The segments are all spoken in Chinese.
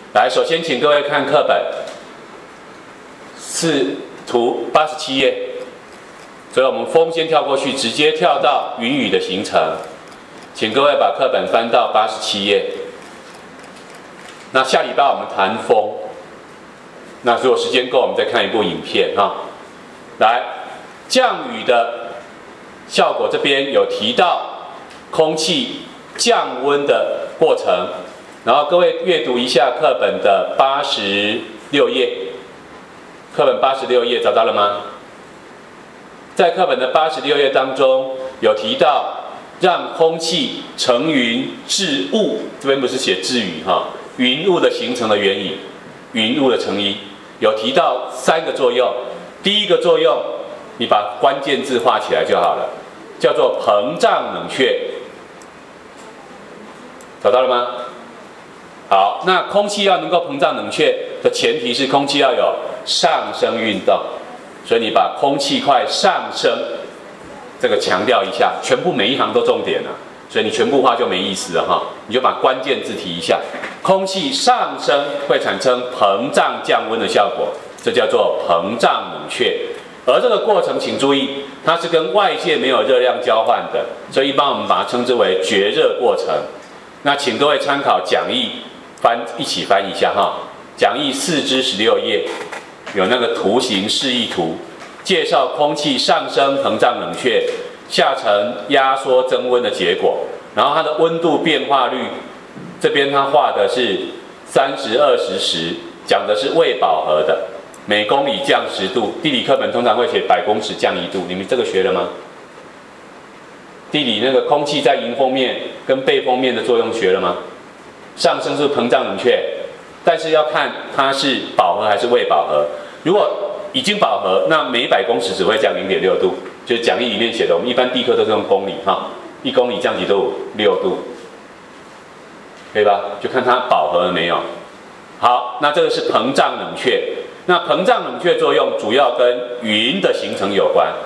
来，首先请各位看课本，是图87页。所以我们风先跳过去，直接跳到云雨的形成。请各位把课本翻到87页。那下礼拜我们谈风。那如果时间够，我们再看一部影片哈。来，降雨的效果这边有提到空气降温的过程，然后各位阅读一下课本的86页。课本86页找到了吗？在课本的86页当中有提到让空气成云致雾，这边不是写致雨哈，云雾的形成的原理，云雾的成因有提到3个作用。第一个作用，你把关键字画起来就好了，叫做膨胀冷却。找到了吗？好，那空气要能够膨胀冷却的前提是空气要有上升运动。所以你把空气块上升这个强调一下，全部每一行都重点了，所以你全部画就没意思了哈。你就把关键字提一下，空气上升会产生膨胀降温的效果，这叫做膨胀冷却。而这个过程请注意，它是跟外界没有热量交换的，所以一般我们把它称之为绝热过程。那请各位参考讲义一起翻一下哈，讲义4至16页。有那个图形示意图，介绍空气上升膨胀冷却，下沉压缩增温的结果。然后它的温度变化率，这边它画的是30、20、10，讲的是未饱和的，每公里降10度。地理课本通常会写100公尺降1度，你们这个学了吗？地理那个空气在迎风面跟背风面的作用学了吗？上升是膨胀冷却。但是要看它是饱和还是未饱和。如果已经饱和，那每100公尺只会降0.6度，就是讲义里面写的。我们一般地科都是用公里哈，1公里降几度？6度，可以吧？就看它饱和了没有。好，那这个是膨胀冷却。那膨胀冷却作用主要跟云的形成有关，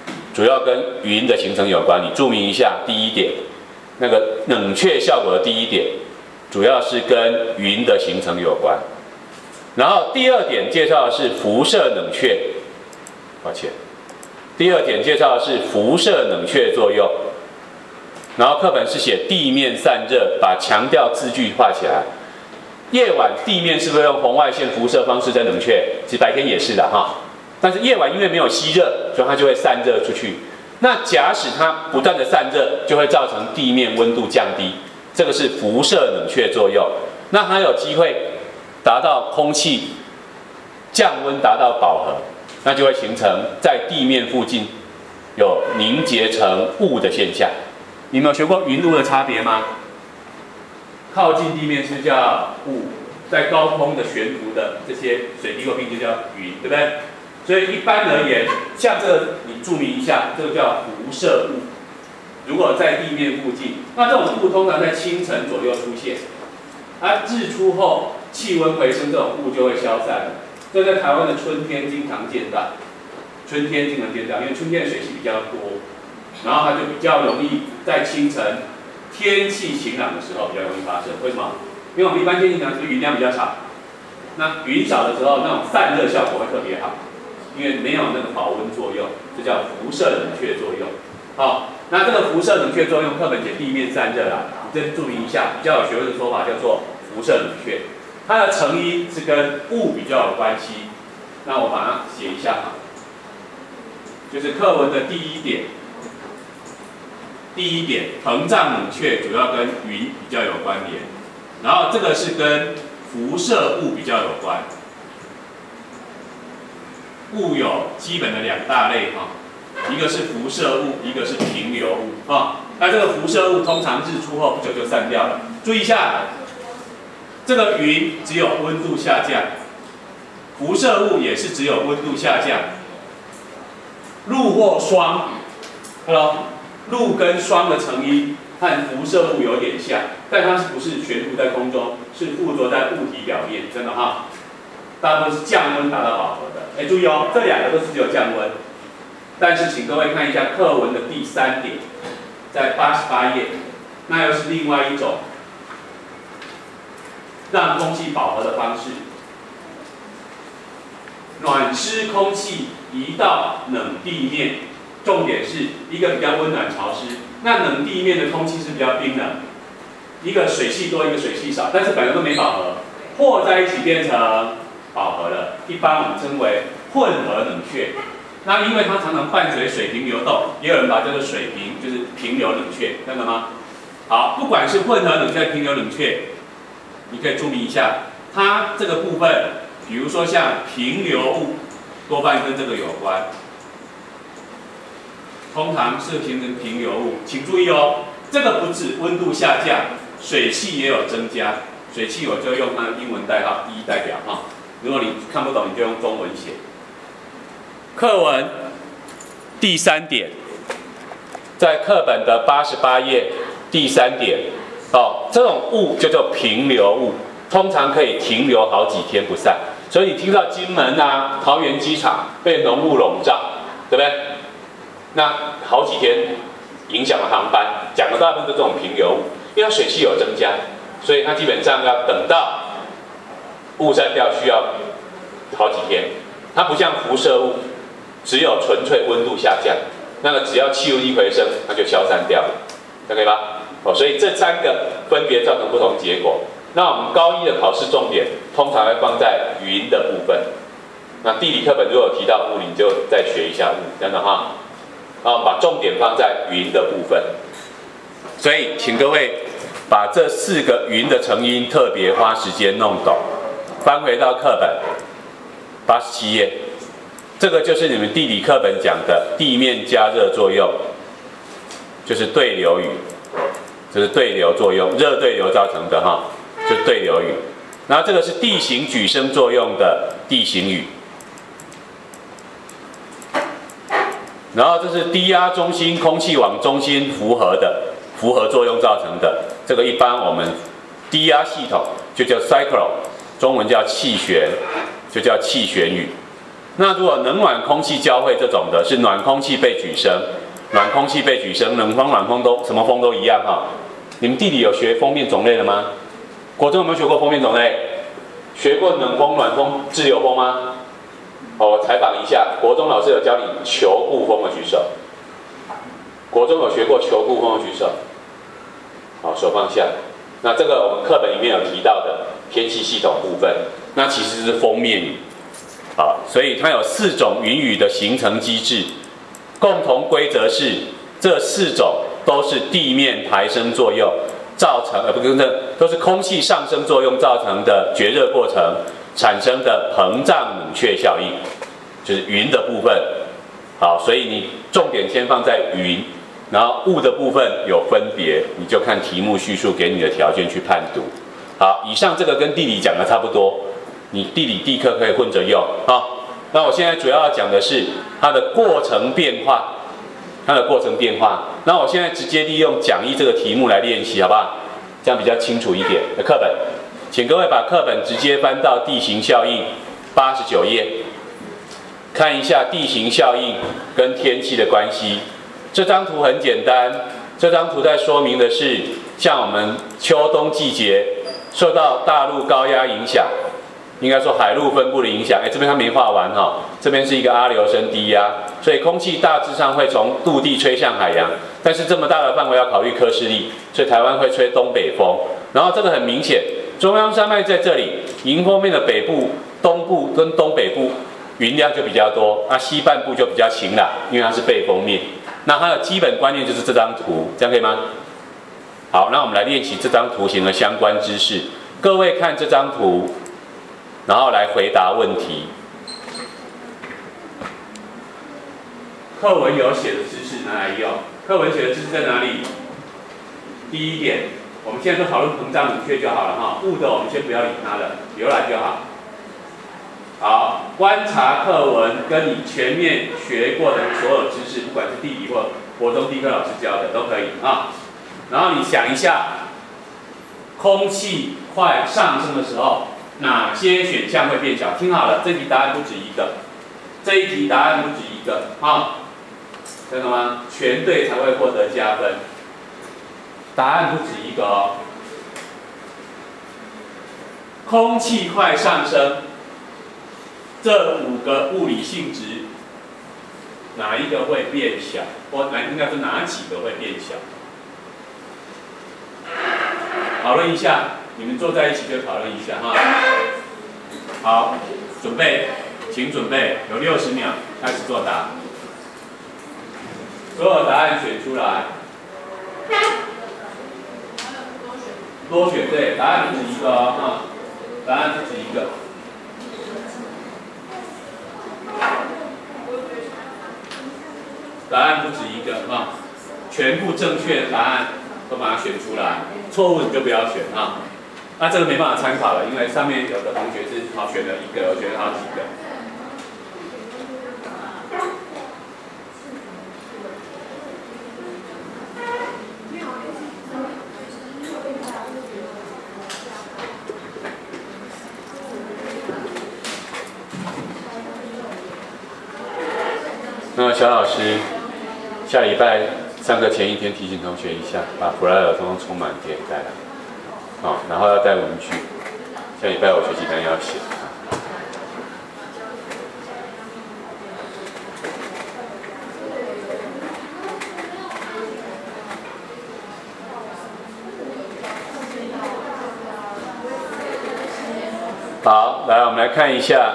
你注明一下第一点，那个冷却效果的第一点。主要是跟云的形成有关，然后第2点介绍的是辐射冷却，第2点介绍的是辐射冷却作用，然后课本是写地面散热，把强调字句画起来。夜晚地面是不是用红外线辐射方式在冷却？其实白天也是的哈，但是夜晚因为没有吸热，所以它就会散热出去。那假使它不断的散热，就会造成地面温度降低。这个是辐射冷却作用，那它有机会达到空气降温达到饱和，那就会形成在地面附近有凝结成雾的现象。你们有学过云雾的差别吗？靠近地面是叫雾，在高空的悬浮的这些水滴或冰就叫云，对不对？所以一般而言，像这个你注明一下，这个叫辐射雾。如果在地面附近，那这种雾通常在清晨左右出现，而日出后气温回升，这种雾就会消散了。这在台湾的春天经常见到，因为春天的水汽比较多，然后它就比较容易在清晨天气晴朗的时候比较容易发生。为什么？因为我们一般天气晴朗是云量比较少，那云少的时候，那种散热效果会特别好，因为没有那个保温作用，这叫辐射冷却作用。好。那这个辐射冷却作用，课本写地面散热啦，你这注明一下，比较有学问的说法叫做辐射冷却，它的成因是跟雾比较有关系。那我把它写一下哈，就是课文的第一点，膨胀冷却主要跟云比较有关联，然后这个是跟辐射雾比较有关。雾有基本的2大类哈。一个是辐射雾，一个是平流雾啊。那这个辐射雾通常日出后不久就散掉了。注意一下，这个云只有温度下降，辐射雾也是只有温度下降。露或霜，露跟霜的成因和辐射雾有点像，但它不是悬浮在空中，是附着在物体表面，真的哈。大部分是降温达到饱和的。注意哦，这2个都是只有降温。但是请各位看一下课文的第3点，在88页，那又是另外一种让空气饱和的方式。暖湿空气移到冷地面，重点是一个比较温暖潮湿，那冷地面的空气是比较冰冷，一个水汽多，一个水汽少，但是本来都没饱和，和在一起变成饱和了，一般我们称为混合冷却。那因为它常常伴随水平流动，也有人把它叫做水平，就是平流冷却，看到吗？好，不管是混合冷却、平流冷却，你可以注明一下，它这个部分。比如说像平流物，多半跟这个有关，通常是形成平流物。请注意哦，这个不止温度下降，水汽也有增加。水汽我就用它的英文代号E代表哈。如果你看不懂，你就用中文写。课文第3点，在课本的88页第3点，这种物就叫平流物，通常可以停留好几天不散。所以你听到金门啊、桃园机场被浓雾笼罩，对不对？那好几天影响了航班，讲的大部分都是这种平流物，因为它水汽有增加，所以它基本上要等到雾散掉需要好几天。它不像辐射物，只有纯粹温度下降，那个只要气温一回升，它就消散掉了，可以吧？所以这3个分别造成不同结果。那我们高1的考试重点通常会放在云的部分。那地理课本如果有提到雾，你就再学一下雾，这样的话，把重点放在云的部分。所以，请各位把这4个云的成因特别花时间弄懂。翻回到课本87页，这个就是你们地理课本讲的地面加热作用，就是对流雨，这是对流作用，热对流造成的哈。就对流雨，然后这个是地形举升作用的地形雨，然后这是低压中心空气往中心符合作用造成的，这个一般我们低压系统就叫 cyclone， 中文叫气旋，就叫气旋雨。那如果冷暖空气交汇这种的，是暖空气被举升，暖空气被举升，冷风暖风都什么风都一样哈。你们地理有学风面种类的吗？国中有没有学过风面种类？学过冷风、暖风、滞留风吗？我采访一下，国中老师有教你球固风的举手。国中有学过球固风的举手。好，手放下。那这个我们课本里面有提到的天气系统部分，那其实是风面雨。好，所以它有4种云雨的形成机制，共同规则是这4种都是地面抬升作用。造成都是空气上升作用造成的绝热过程产生的膨胀冷却效应，就是云的部分。好，所以你重点先放在云，然后雾的部分有分别，你就看题目叙述给你的条件去判读。好，以上这个跟地理讲的差不多，你地理地科可以混着用。好，那我现在主要要讲的是它的过程变化。那我现在直接利用讲义这个题目来练习，好不好？这样比较清楚一点的课本，请各位把课本直接翻到地形效应89页，看一下地形效应跟天气的关系。这张图很简单，这张图在说明的是，像我们秋冬季节受到大陆高压影响，应该说海陆分布的影响。这边它没画完哈，这边是一个阿留申低压，所以空气大致上会从陆地吹向海洋，但是这么大的范围要考虑科氏力，所以台湾会吹东北风。然后这个很明显，中央山脉在这里，迎风面的北部、东部跟东北部云量就比较多，西半部就比较晴朗，因为它是背风面。那它的基本观念就是这张图，这样可以吗？好，那我们来练习这张图形的相关知识。各位看这张图，然后来回答问题。课文有写的知识拿来用，课文写的知识在哪里？第1点，我们现在都讨论膨胀冷却就好了哈，雾的我们先不要理它了，流来就好。好，观察课文跟你全面学过的所有知识，不管是地理或国中地科老师教的都可以啊。然后你想一下，空气快上升的时候，哪些选项会变小？听好了，这题答案不止一个，这一题答案不止一个啊，看到吗？全对才会获得加分，答案不止一个哦。 空气快上升，这5个物理性质，哪一个会变小？或应该说哪几个会变小？讨论一下，你们坐在一起就讨论一下哈。好，准备，请准备，有60秒开始作答。所有答案选出来。多选对，答案不止一个哦，哈，答案不止一个。答案不止一个哈，全部正确的答案都把它选出来，错误你就不要选哈。那这个没办法参考了，因为上面有的同学是好选了1个，我选了好几个。那小老师下礼拜上课前1天提醒同学一下，把普拉尔通通充满可以带来，好，然后要带文具，下礼拜我学习单要写。好，来我们来看一下。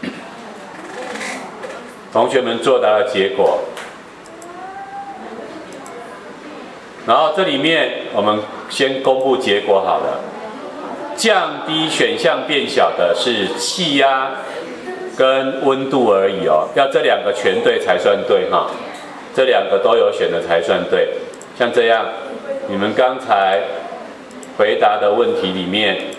同学们作答的结果，然后这里面我们先公布结果好了。降低选项变小的是气压跟温度而已哦，要这2个全对才算对哈，这2个都有选的才算对。像这样，你们刚才回答的问题里面。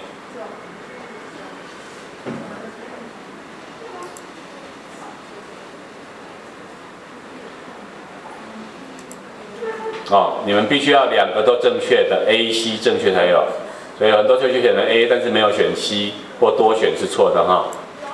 哦，你们必须要2个都正确的 A、C 正确才有，所以很多同学选了 A， 但是没有选 C 或多选是错的哈。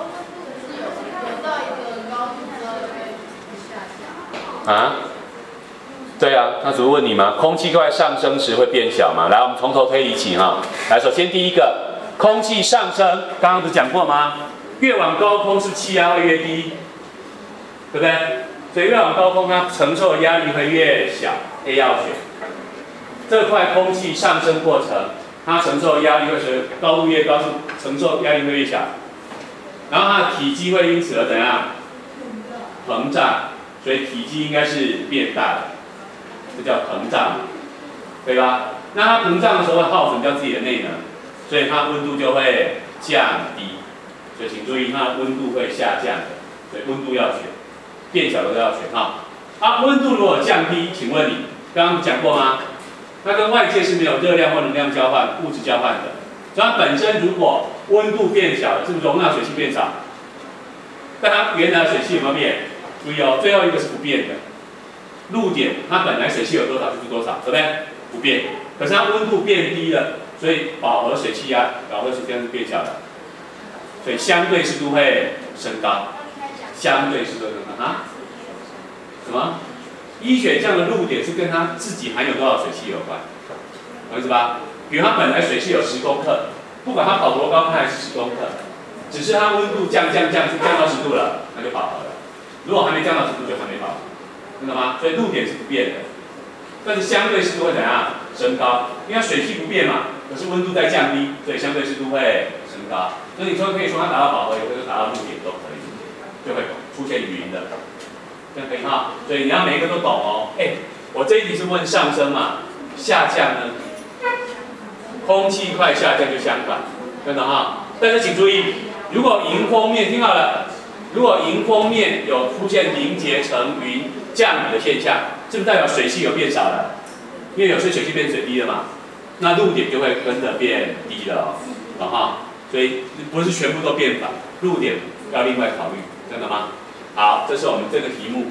啊？对啊，他只是问你吗？空气快上升时会变小吗？来，我们从头推理起哈。来，首先第一个，空气上升，刚刚不是讲过吗？越往高空是气压会越低，对不对？所以越往高空，它承受的压力会越小。A 要选，这块空气上升过程，它承受的压力会随高度越高，承受压力会越小，然后它的体积会因此而怎样？膨胀，所以体积应该是变大的，这叫膨胀，对吧？那它膨胀的时候会耗损掉自己的内能，所以它温度就会降低，所以请注意，它的温度会下降的，所以温度要选，变小的都要选哈。啊，温度如果降低，请问你刚刚讲过吗？它跟外界是没有热量或能量交换、物质交换的。所以它本身如果温度变小了，是不是容纳水汽变少？但它原来的水汽有没有变？注意哦，最后一个是不变的。露点它本来水汽有多少就是多少，对不对？不变。可是它温度变低了，所以饱和水汽压、饱和水汽压是变小的，所以相对湿度会升高。相对湿度升高啊？什么？一选项的露点是跟它自己含有多少水汽有关，懂意思吧？比如它本来水汽有10公克，不管它跑多高，它还是10公克，只是它温度降到10度了，那就饱和了。如果还没降到10度，就还没饱和，听懂吗？所以露点是不变的，但是相对湿度会怎样？升高，因为它水汽不变嘛，可是温度在降低，所以相对湿度会升高。所以你说可以说它达到饱和，也可以说达到露点都可以，就会出现云的。这样可以哈，所以你要每一个都懂哦。我这一题是问上升嘛，下降呢？空气快下降就相反，真的哈。但是请注意，如果迎风面听好了，如果迎风面有出现凝结成云降雨的现象，是不是代表水汽有变少了？因为有些水汽变水滴了嘛，那露点就会跟着变低了哦，哈。所以不是全部都变反，露点要另外考虑，真的吗？好，这是我们这个题目。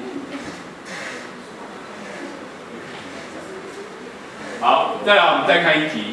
好，再来我们再看一题，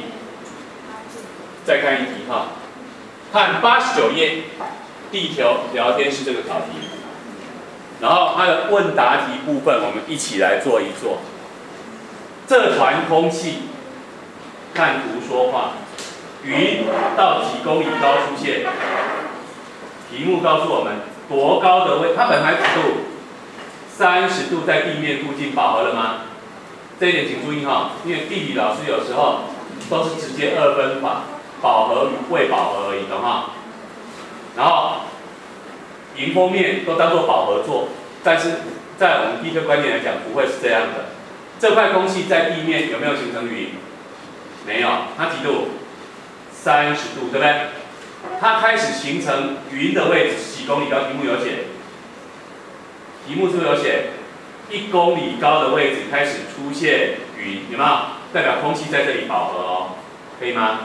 哈，看89页地球聊天室这个考题，然后它的问答题部分我们一起来做一做。这团空气，看图说话。 云到几公里高出现？题目告诉我们多高的位，它本来几度？30度在地面附近饱和了吗？这一点请注意哈，因为地理老师有时候都是直接二分法，饱和与未饱和而已，懂哈？然后迎风面都当做饱和做，但是在我们地科观点来讲，不会是这样的。这块空气在地面有没有形成云？没有，它几度？30度，对不对？它开始形成云的位置是几公里高？题目有写，题目是不是有写？1公里高的位置开始出现云，有没有？代表空气在这里饱和哦，可以吗？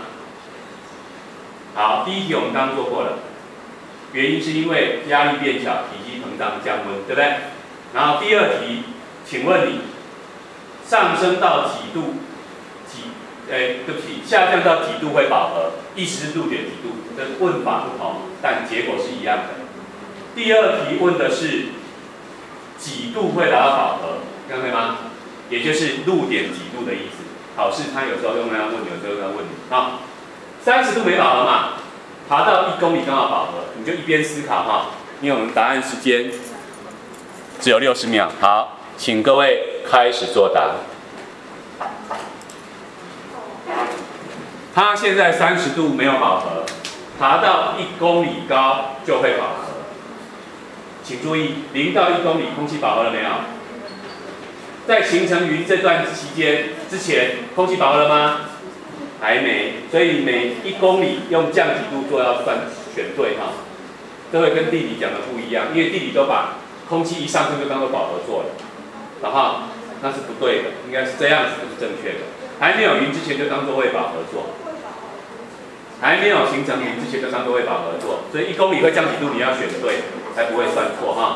好，第一题我们刚刚做过了，原因是因为压力变小，体积膨胀降温，对不对？然后第二题，请问你上升到几度？对不起，下降到几度会饱和？意思是度点几度？这问法不同，但结果是一样的。第二题问的是几度会达到饱和，这样对吗？也就是路点几度的意思。考试它有时候用来问，有时候用来问你。好，30度没饱和嘛，爬到1公里刚好饱和，你就一边思考哈，因为我们答案时间只有60秒。好，请各位开始作答。它现在30度没有饱和，爬到1公里高就会饱和。请注意，0到1公里空气饱和了没有？在形成云这段期间之前，空气饱和了吗？还没。所以每1公里用降几度做要选对哈。这会跟地理讲的不一样，因为地理都把空气一上升就当做饱和做了，然后那是不对的，应该是这样子是正确的。还没有云之前就当做未饱和做。还没有形成云之前就当做未饱和做，所以1公里会降几度你要选对，才不会算错哈。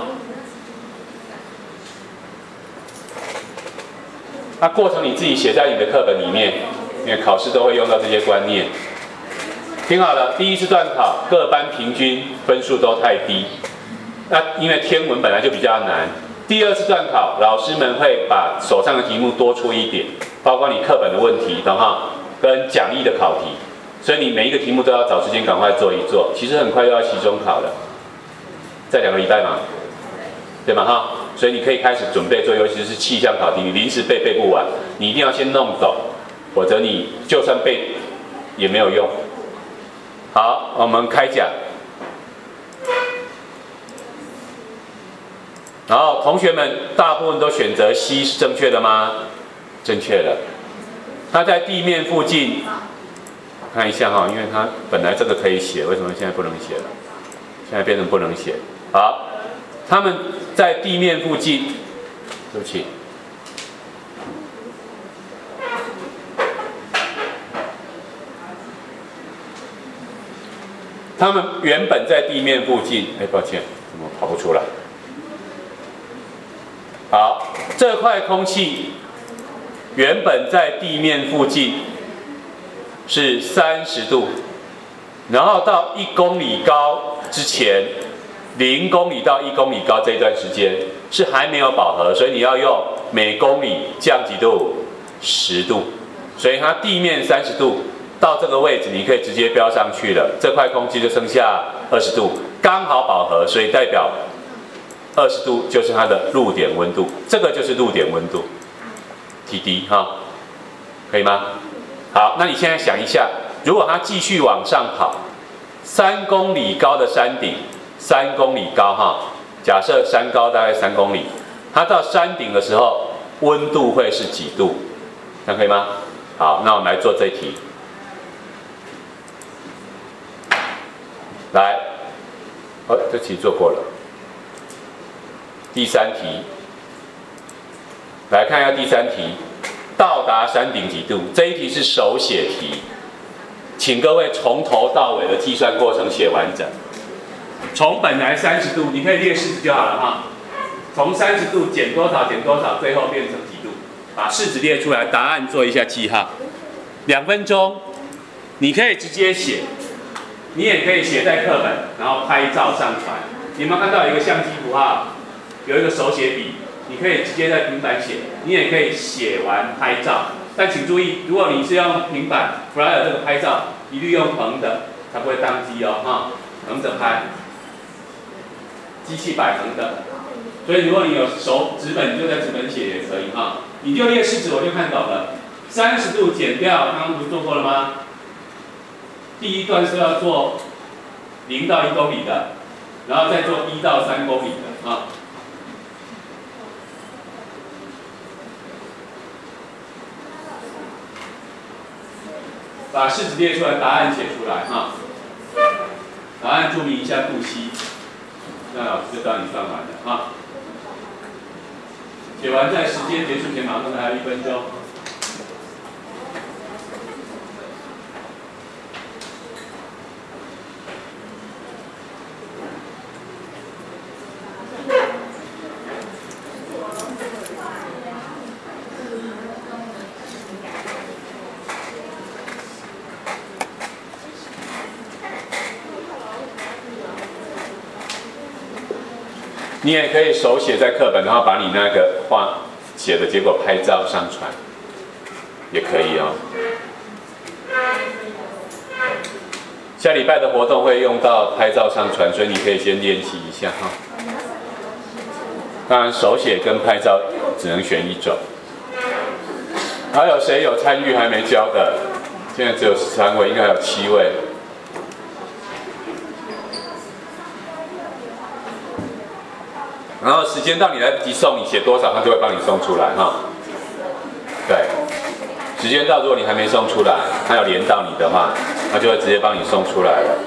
那过程你自己写在你的课本里面，因为考试都会用到这些观念。听好了，第一次段考各班平均分数都太低，那因为天文本来就比较难。第二次段考老师们会把手上的题目多出一点，包括你课本的问题，懂哈？跟讲义的考题。所以你每一个题目都要找时间赶快做一做，其实很快就要期中考了，再2个礼拜嘛，对吗哈？所以你可以开始准备做，尤其是气象考题，你临时背不完，你一定要先弄懂，否则你就算背也没有用。好，我们开讲。然后同学们大部分都选择 C 是正确的吗？正确的。它在地面附近。看一下哈，因为它本来这个可以写，为什么现在不能写了？现在变成不能写。好，他们在地面附近，对不起，他们原本在地面附近，抱歉，怎么跑不出来？好，这块空气原本在地面附近。是30度，然后到1公里高之前，0公里到1公里高这一段时间是还没有饱和，所以你要用每公里降几度？10度，所以它地面30度到这个位置，你可以直接标上去了，这块空气就剩下20度，刚好饱和，所以代表20度就是它的入点温度，这个就是入点温度 ，TD 哈，可以吗？好，那你现在想一下，如果它继续往上跑，3公里高的山顶，3公里高哈，假设山高大概3公里，它到山顶的时候，温度会是几度？这样可以吗？好，那我们来做这题。来，这题做过了。第3题，来看一下第3题。到达山顶几度？这一题是手写题，请各位从头到尾的计算过程写完整。从本来30度，你可以列式子就好了哈。从30度减多少减多少，最后变成几度？把式子列出来，答案做一下记号。2分钟，你可以直接写，你也可以写在课本，然后拍照上传。你有没有看到有一个相机符号，有一个手写笔？你可以直接在平板写，你也可以写完拍照，但请注意，如果你是用平板 Flyer 这个拍照， 一律用横的，它不会宕机哦，哈，横着拍，机器摆横的。所以如果你有手纸本，你就在纸本写也可以哈。你就列式子，我就看懂了。30度减掉，刚刚不是做过了吗？第一段是要做0到1公里的，然后再做1到3公里的啊。把式子列出来，答案写出来哈。答案注明一下度息，那老师就当你算完了哈。写完在时间结束前马上还有1分钟。你也可以手写在课本，然后把你那个画写的结果拍照上传，也可以哦。下礼拜的活动会用到拍照上传，所以你可以先练习一下哈。当然，手写跟拍照只能选一种。还有谁有参与还没交的？现在只有13位，应该还有7位。然后时间到你来不及送，你写多少，他就会帮你送出来哈。对，时间到，如果你还没送出来，他有连到你的话，他就会直接帮你送出来了。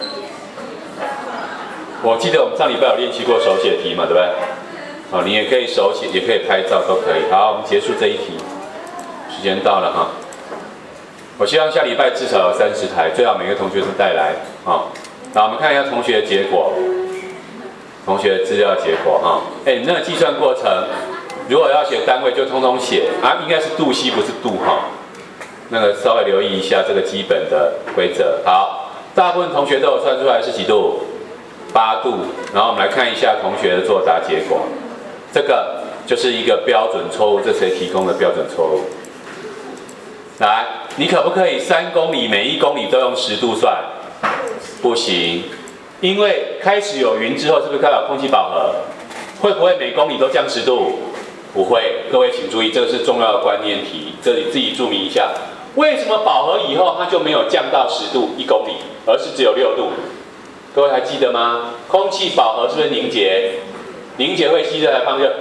我记得我们上礼拜有练习过手写题嘛，对不对？好，你也可以手写，也可以拍照，都可以。好，我们结束这一题，时间到了哈。我希望下礼拜至少有30台，最好每个同学都带来。好，那我们看一下同学的结果。同学的资料结果哈，你那个计算过程，如果要写单位就通通写啊，应该是度息不是度哈，那个稍微留意一下这个基本的规则。好，大部分同学都有算出来是几度？8度。然后我们来看一下同学的作答结果，这个就是一个标准错误，这谁提供的标准错误？来，你可不可以3公里每1公里都用10度算？不行。因为开始有云之后，是不是开始有空气饱和？会不会每公里都降10度？不会。各位请注意，这个是重要的观念题，这里自己注明一下。为什么饱和以后它就没有降到10度1公里，而是只有6度？各位还记得吗？空气饱和是不是凝结？凝结会吸热还放热？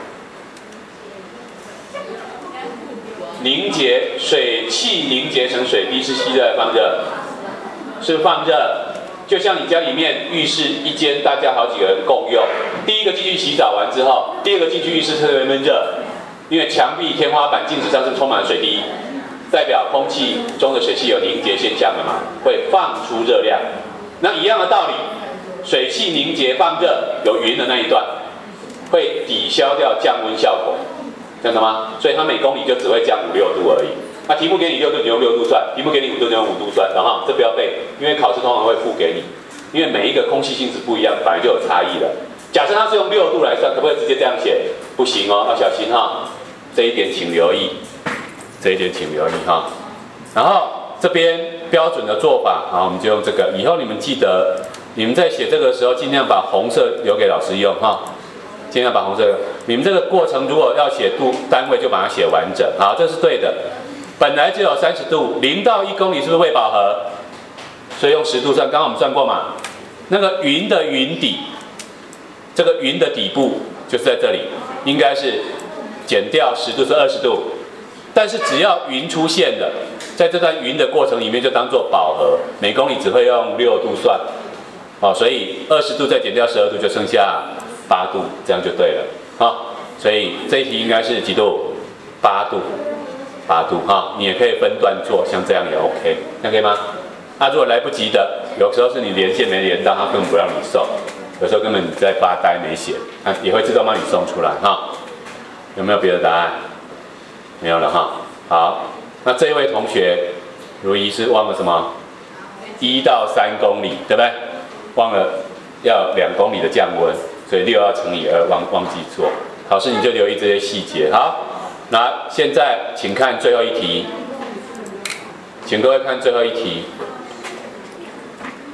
凝结，水汽凝结成水滴是吸热还放热？是放热。就像你家里面浴室一间，大家好几个人共用，第一个进去洗澡完之后，第二个进去浴室特别热，因为墙壁、天花板、镜子上是充满水滴，代表空气中的水汽有凝结现象了嘛，会放出热量。那一样的道理，水汽凝结放热有云的那一段，会抵消掉降温效果，这样的吗？所以它每公里就只会降5、6度而已。那题目给你6度，你用6度算；题目给你5度，你用5度算，然后这不要背，因为考试通常会附给你，因为每一个空气性质不一样，本来就有差异了。假设它是用6度来算，可不可以直接这样写？不行哦，要小心哈，这一点请留意，这一点请留意哈。然后这边标准的做法，好，我们就用这个。以后你们记得，你们在写这个的时候，尽量把红色留给老师用哈，尽量把红色。你们这个过程如果要写度单位，就把它写完整，好，这是对的。本来就有30度，0到1公里是不是未饱和？所以用10度算，刚刚我们算过嘛。那个云的云底，这个云的底部就是在这里，应该是减掉10度是20度。但是只要云出现了，在这段云的过程里面就当做饱和，每公里只会用6度算。好，所以20度再减掉12度就剩下8度，这样就对了。好，所以这一题应该是几度？8度。8度哈，你也可以分段做，像这样也 OK， 那可以吗？如果来不及的，有时候是你连线没连到，他根本不让你送；有时候根本你在发呆没写，也会自动帮你送出来哈。有没有别的答案？没有了哈。好，那这一位同学，如意是忘了什么？1到3公里，对不对？忘了要2公里的降温，所以6要乘以2，忘记做。考试你就留意这些细节。好。那现在请看最后一题，请各位看最后一题。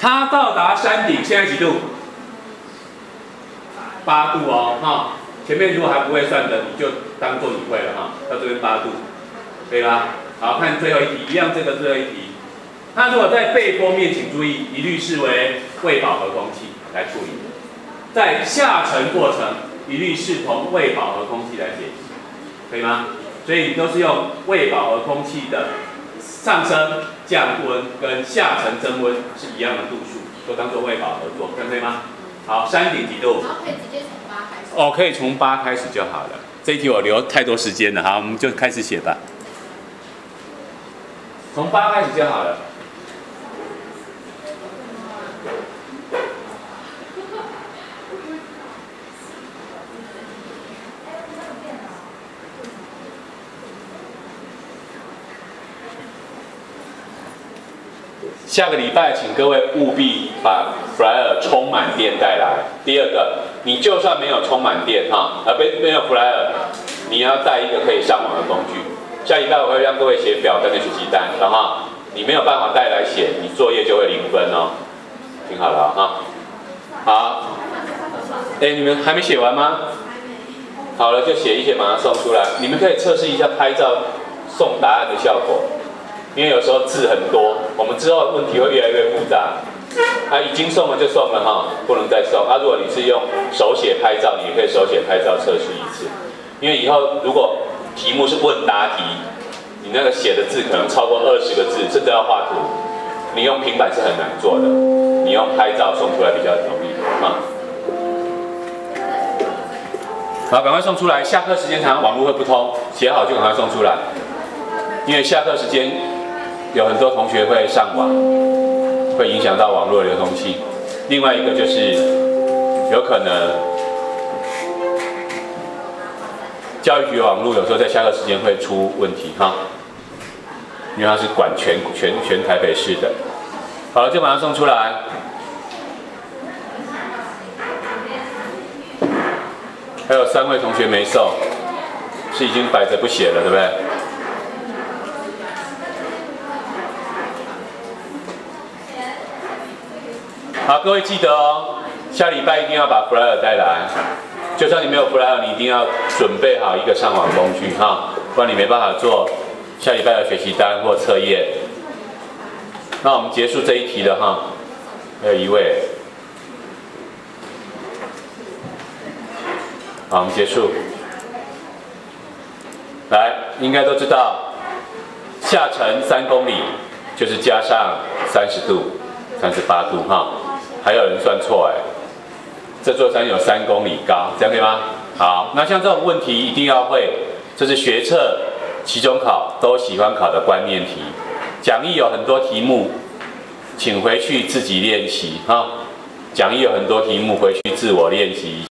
它到达山顶，现在几度？8度哦，哈。前面如果还不会算的，你就当做你会了哈。到这边8度，可以吗？好，看最后一题，一样这个最后一题。它如果在背坡面，请注意，一律视为未饱和空气来处理。在下沉过程，一律视同未饱和空气来解析，可以吗？所以你都是用未饱和空气的上升、降温跟下沉增温是一样的度数，都当做未饱和做，这样可以吗？好，山顶几度？ 然后可以直接从8开始。 哦，可以从8开始就好了。这一题我留太多时间了，好，我们就开始写吧。从8开始就好了。下个礼拜，请各位务必把 Flyer 充满电带来。第二个，你就算没有充满电没有 Flyer， 你要带一个可以上网的工具。下礼拜我会让各位写表单的学习单，然后你没有办法带来写，你作业就会0分哦。听好了哈。好，你们还没写完吗？好了，就写一写，马上送出来。你们可以测试一下拍照送答案的效果。因为有时候字很多，我们之后问题会越来越复杂。已经送了就送了哈，不能再送。如果你是用手写拍照，你也可以手写拍照测试一次。因为以后如果题目是问答题，你那个写的字可能超过20个字，甚至要画图，你用平板是很难做的。你用拍照送出来比较容易好，赶快送出来。下课时间常常网络会不通，写好就赶快送出来。因为下课时间有很多同学会上网，会影响到网络流通性。另外一个就是有可能教育局网络有时候在下课时间会出问题哈，因为它是管全台北市的。好了，就马上送出来。还有3位同学没送，是已经摆着不写了，对不对？好，各位记得哦，下礼拜一定要把 Flyer 带来。就算你没有 Flyer， 你一定要准备好一个上网工具哈，不然你没办法做下礼拜的学习单或测验。那我们结束这一题了哈，还有1位。好，我们结束。来，应该都知道，下沉3公里就是加上30度、38度哈。还有人算错这座山有3公里高，这样可以吗？好，那像这种问题一定要会，这是学测、期中考都喜欢考的观念题。讲义有很多题目，请回去自己练习哈。讲义有很多题目，回去自我练习。